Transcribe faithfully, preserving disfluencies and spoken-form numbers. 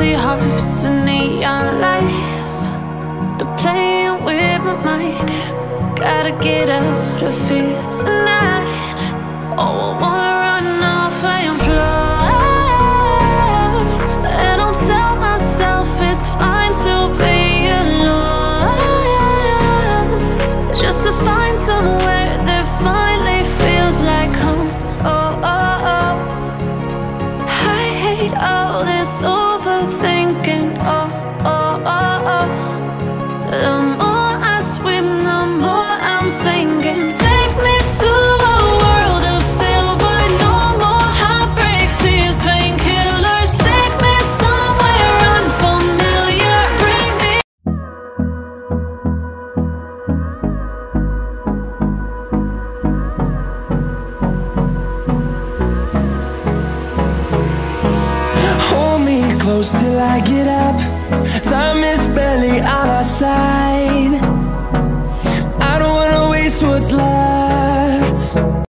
empty hearts and neon lights. They're playing with my mind. Gotta get out of here tonight. Oh, I wanna run off and fly. And I'll tell myself it's fine to be alone, just to find somewhere that finally feels like home. Oh, oh, oh. I hate all this overthinking. Oh, oh, oh, oh. The more I swim, the more I'm sinking. Take me to a world of silver. No more heartbreaks, tears, painkillers. Take me somewhere unfamiliar. Bring me. Hold me close till I get up. Time is barely on